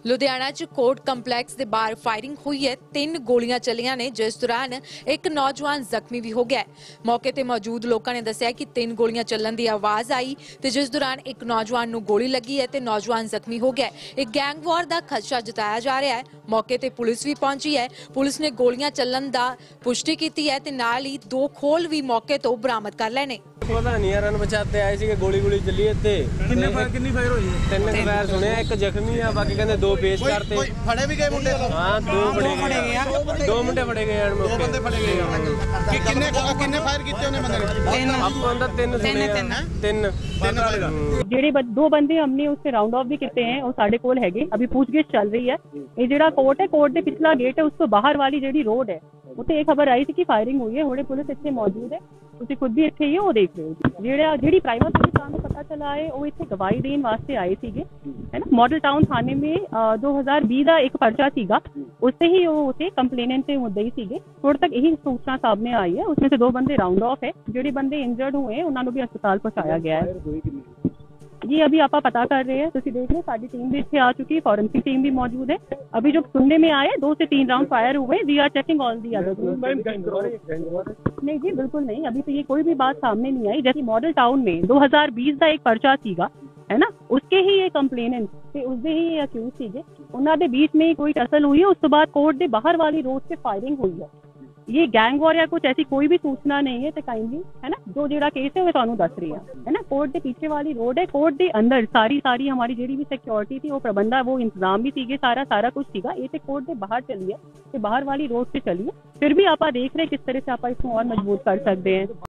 ਲੁਧਿਆਣਾ 'ਚ court complex ਦੇ ਬਾਹਰ ਫਾਇਰਿੰਗ ਹੋਈ ਹੈ। 3 ਗੋਲੀਆਂ ਚੱਲੀਆਂ ਨੇ, ਜਿਸ ਦੌਰਾਨ ਇੱਕ ਨੌਜਵਾਨ ਜ਼ਖਮੀ ਵੀ ਹੋ ਗਿਆ ਹੈ। ਮੌਕੇ ਤੇ ਮੌਜੂਦ ਲੋਕਾਂ ਨੇ ਦੱਸਿਆ ਕਿ 3 ਗੋਲੀਆਂ ਚੱਲਣ ਦੀ ਆਵਾਜ਼ ਆਈ ਤੇ ਜਿਸ ਦੌਰਾਨ ਇੱਕ ਨੌਜਵਾਨ ਨੂੰ ਗੋਲੀ ਲੱਗੀ ਹੈ ਤੇ ਨੌਜਵਾਨ ਜ਼ਖਮੀ ਹੋ ਗਿਆ ਹੈ। ਇੱਕ ਗੈਂਗ ਵਾਰ ਦਾ ਖਦਸ਼ਾ ਜਤਾਇਆ ਜਾ ਰਿਹਾ ਹੈ। ਮੌਕੇ ਤੇ ਪੁਲਿਸ ਵੀ ਪਹੁੰਚੀ ਹੈ। ਪੁਲਿਸ ਨੇ ਗੋਲੀਆਂ ਚੱਲਣ ਦਾ ਪੁਸ਼ਟੀ ਕੀਤੀ ਹੈ ਤੇ ਨਾਲ ਹੀ 2 ਖੋਲ ਵੀ ਮੌਕੇ ਤੋਂ ਬਰਾਮਦ ਕਰ ਲਏ ਨੇ। पता नहीं यार अनपछाते आए थे, गोली गोली चली इतने किन्नी फायर हुई है? 3 फायर सुने, एक जख्मी है, बाकी कहते 2 पेश करते फड़े भी गए मुंडे। हाँ 2 फड़े गए, 2 मुंडे फड़े गए यार। 2 बंदे फड़े गए। किन्ने फायर किए उन्हें बंदे? 3 आपको अंदर 3 सुने 3 ਜਿਹੜੇ 2 ਬੰਦੇ हमने उससे राउंड ऑफ भी किए हैं, ਉਹ ਸਾਡੇ ਕੋਲ ਹੈਗੇ। अभी पूछगिछ चल रही है। ਇਹ ਜਿਹੜਾ ਕੋਰਟ ਹੈ, ਕੋਰਟ ਦੇ ਪਿਛਲਾ ਗੇਟ ਹੈ, ਉਸ ਤੋਂ ਬਾਹਰ ਵਾਲੀ ਜਿਹੜੀ ਰੋਡ ਹੈ, ਉੱਥੇ ਇਹ ਖਬਰ ਆਈ ਸੀ ਕਿ ਫਾਇਰਿੰਗ ਹੋਈ ਹੈ। ਹੁਣੇ ਪੁਲਿਸ ਇੱਥੇ ਮੌਜੂਦ ਹੈ, ਤੁਸੀਂ ਖੁਦ ਵੀ ਇੱਥੇ ਹੀ ਹੋ, ਉਹ ਦੇਖ ਰਹੇ ਹੋ। ਜਿਹੜੀ ਪ੍ਰਾਈਵੇਟ ਪੁਲਿਸ ਸਾਨੂੰ ਪਤਾ ਚਲਾ ਹੈ, ਉਹ ਇੱਥੇ ਗਵਾਹੀ ਦੇਣ ਵਾਸਤੇ ਆਏ ਸੀਗੇ, ਹੈ ਨਾ। मॉडल टाउन थाने में 2020 ਦਾ ਇੱਕ ਪਰਚਾ ਸੀਗਾ, उससे ही वो उसे कंप्लेनेंट से मुद्दई ਸੀਗੇ। ਕੋਰਟ ਤੱਕ ਇਹੀ ਸੂਚਨਾ ਸਾਹਮਣੇ ਆਈ ਹੈ। उसमें से 2 ਬੰਦੇ ਰਾਉਂਡ ਆਫ ਹੈ। ਜਿਹੜੇ ਬੰਦੇ ਇੰਜਰਡ ਹੋਏ ਉਹਨਾਂ ਨੂੰ ਵੀ ਹਸਪਤਾਲ ਪਹੁੰਚਾਇਆ ਗਿਆ ਹੈ। जी अभी आप पता कर रहे हैं, तुम देख रहे, साड़ी टीम भी इतने आ चुकी है, फॉरेंसिक टीम भी मौजूद है। अभी जो सुनने में आया 2 से 3 राउंड फायर हुए। We are checking all the other. नहीं जी बिल्कुल नहीं, अभी तो ये कोई भी बात सामने नहीं आई। जैसे मॉडल टाउन में 2020 का एक पर्चा सीगा, है ना, उसके ही ये कंप्लेनेंट ते उसके ही अक्यूज सीगे, उन्हां दे बीच में कोई टसल हुई है। उस तो बाद कोर्ट के बाहर वाली रोड से फायरिंग हुई है। ये गैंग वॉर या कुछ ऐसी कोई भी सूचना नहीं है। तो काइंडली, है ना, जो जेड़ा केस है वो थानू दस रही है ना। कोर्ट के पीछे वाली रोड है, कोर्ट के अंदर सारी हमारी जेड़ी भी सिक्योरिटी थी, वो प्रबंध है, वो इंतजाम भी सीगे, सारा कुछ सीगा। ये तो कोर्ट के बाहर चली है, बाहर वाली रोड से चली है। फिर भी आप देख रहे किस तरह से आप इसको और मजबूत कर सकते हैं।